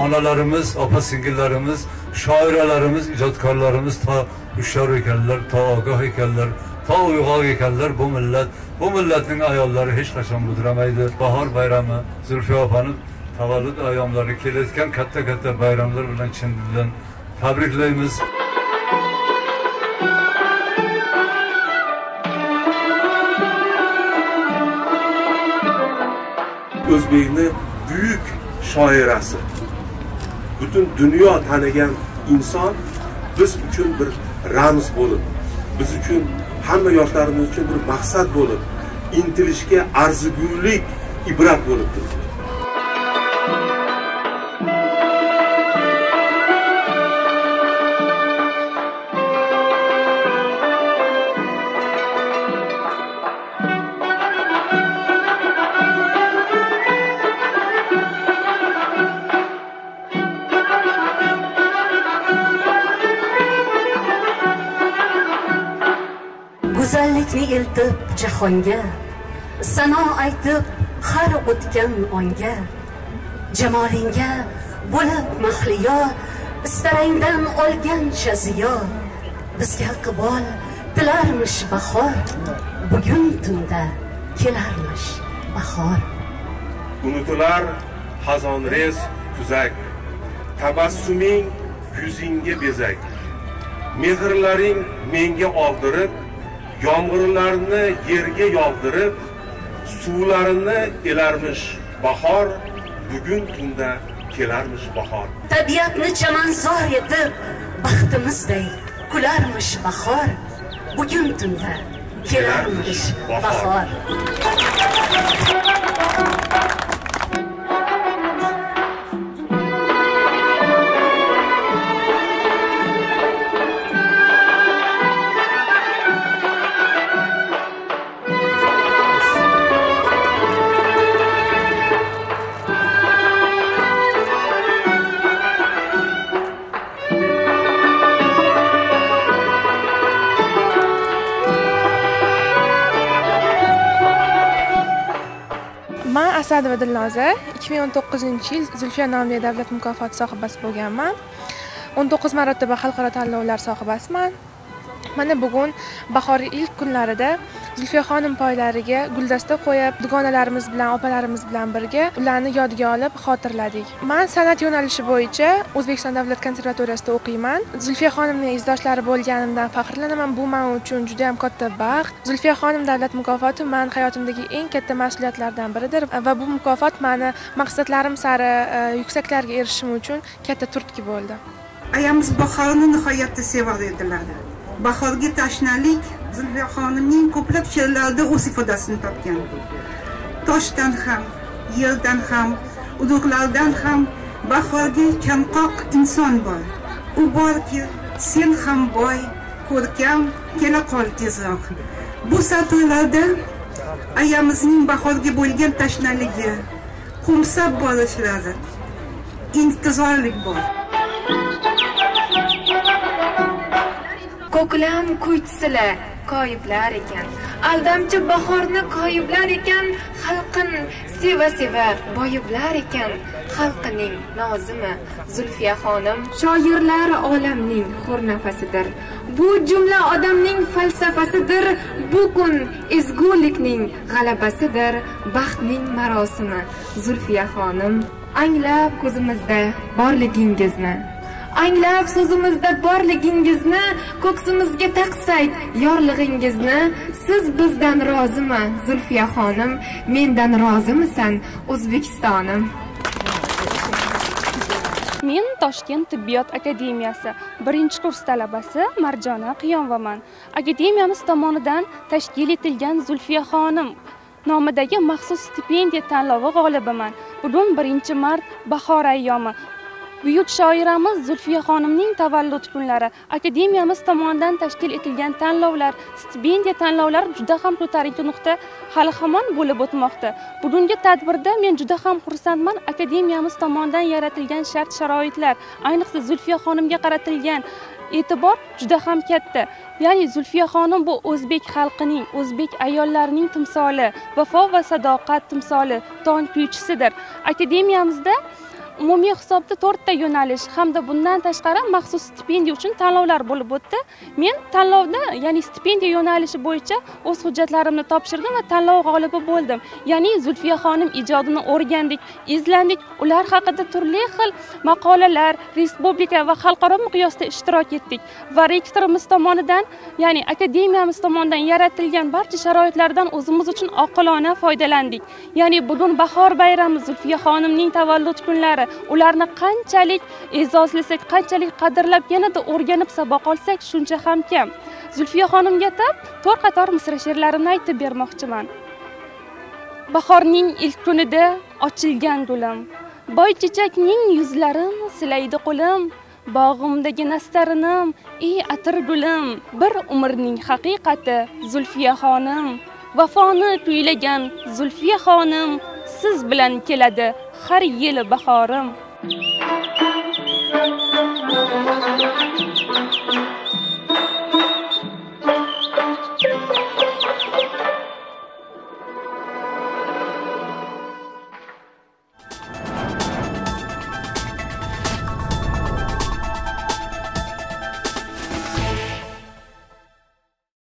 onalarimiz, opa-singillarimiz, shoiralarimiz, ijodkorlarimiz ta hushyor ekanlar, ta ogoh ekanlar, ta uyg'oq ekanlar. Bu millatning ayollari hech qachon mudramaydi. Bahor bayrami, Zulfiya opaning tavallud ayyomlari kelayotgan katta bayramlar bilan chin dildan tabriklaymiz. O'zbekning büyük shoirasi. Bütün dünya tanigan inson biz uchun bir ramz bo'lib, biz uchun hamma yoshlarimiz uchun bir maqsad bo'lib, intilishga arzigulik ibrat bo'lib turibdi. Go'zallikni eltib jahonga, sano aytib har o'tgan onga, jamolingga bo'lib mahliyo, istarangdan olgancha ziyo, bizga iqbol tilarmish bahor, bugun tunda kelarmish bahor. Unutilar xazonrez kuzak, tabassuming yuzingga bezak, mehrlaring menga oldirib, yomg'irlarni yerga yog'dirib, suvlarini elarmish bahor, bugun tunda kelarmish bahor. Tabiatni chamanzor etib, baxtimizday kularmish bahor, bugun tunda kelarmish bahor. Men Asadova Dilnoza 2019-yil Zulfiya nomli davlat mukofoti sohibasi bo'lganman. 19 marotaba xalqaro tanlovlar sohibasiman. Mana bugun bahor ilk kunlarida Zulfiya xonim poylariga guldasta qo'yib, dugonalarimiz bilan, opalarimiz bilan birga ularni yodga olib xotirladik. Men san'at yo'nalishi bo'yicha O'zbekiston davlat konservatoriyasida o'qiyman. Zulfiya xonimning izdoshlari bo'lganimdan faxrlanaman. Bu men uchun juda ham katta baxt. Zulfiya xonim davlat mukofoti men hayotimdagi eng katta mas'uliyatlardan biridir va bu mukofot meni maqsadlarim sari yuksaklarga erishishim uchun katta turtki bo'ldi. Ayamiz bahorni nihoyatda sevar edilar. Bahorga tashnalik Zulfiya xonimning ko'plab she'rlarida o'z ifodasini topgan. Toshdan ham, yerdan ham, uduqlardan ham bahorga chanqoq inson bor. U borki, sen ham boy, ko'rkam, kela qol tezroq. Bu satrlarda ayamizning bahorga bo'lgan tashnaligi, qo'msab borishlari, intizorlik bor. Ko'klam kuychisilar koyiblar ekan, aldamchi bahorni koyiblar ekan, xalqin seva boyiblar ekan, xalqining nozimi Zulfiya xonim shoirlar olamning hur nafasidir. Bu jumla odamning falsafasidir, bu kun ezgulikning g'alabasidir, baxtning marosimi Zulfiya xonim. Anglab ko'zimizda borligingizni, anglab so'zimizda borligingizni, ko'ksimizga taqsak yorlig'ingizni, siz bizdan rozimi Zulfiya xonim, mendan rozimisan O'zbekistonim? Men Toshkent tibbiyot akademiyasi 1-kurs talabasi Marjona Qiyomovaman. Akademiyamiz tomonidan tashkil etilgan Zulfiya xonim nomidagi maxsus stipendiya tanlovi g'olibiman. Bugun 1-mart bahor ayyomi. Buyuk shoiramiz Zulfiya xonimning tavallud kunlari, akademiyamiz tomonidan tashkil etilgan tanlovlar, stipendiya tanlovlari juda ham ko'tarinki nuqta hali hamon bo'lib o'tmoqda. Bugungi tadbirda men juda ham xursandman. Akademiyamiz tomonidan yaratilgan shart-sharoitlar, ayniqsa Zulfiya xonimga qaratilgan e'tibor juda ham katta. Ya'ni Zulfiya xonim bu o'zbek xalqining, o'zbek ayollarining timsoli, vafo va sadoqat timsoli, tong kuychisidir. Akademiyamizda umumiy hisobda 4 ta yo'nalish hamda bundan tashqari maxsus stipendiya uchun tanlovlar bo'lib o'tdi. Men tanlovda, ya'ni stipendiya yo'nalishi bo'yicha o'z hujjatlarimni topshirdim va tanlov g'olibi bo'ldim. Ya'ni Zulfiya xonim ijodini o'rgandik, izlandik, ular haqida turli xil maqolalar, respublika va xalqaro miqyosda ishtirok etdik va rektorimiz tomonidan, ya'ni akademiyamiz tomonidan yaratilgan barcha sharoitlardan o'zimiz uchun oqilona foydalandik. Ya'ni bugun bahor bayrami, Zulfiya xonimning tavallud kunlari, ularni qanchalik e'zozlasak, qanchalik qadrlab, yanada o'rganib saboq olsak, shuncha ham kam. Zulfiya xonimga atab 4 qator misra she'rlarimni aytib bermoqchiman. Bahorning ilk kunida ochilgan gulim, boy chechakning yuzlarin silaydi qo'lim, bog'imdagi nastarinim, ey atir gulim, bir umrning haqiqati Zulfiya xonim, vafoni kuylagan Zulfiya xonim, siz bilan keladi har yili bahorim.